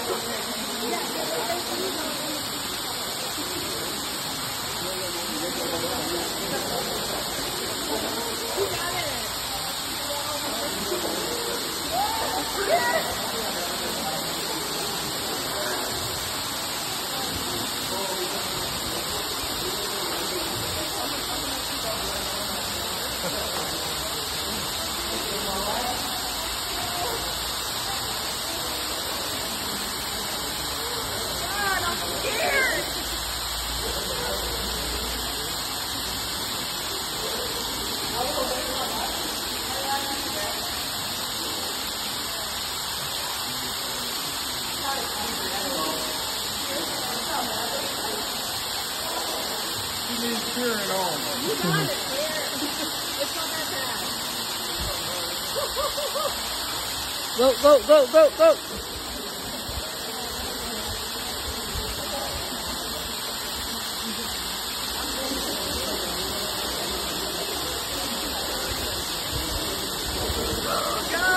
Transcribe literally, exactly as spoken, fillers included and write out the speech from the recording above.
Cheering on. You got it. It's not that bad. Go, go, go, go, go. Go!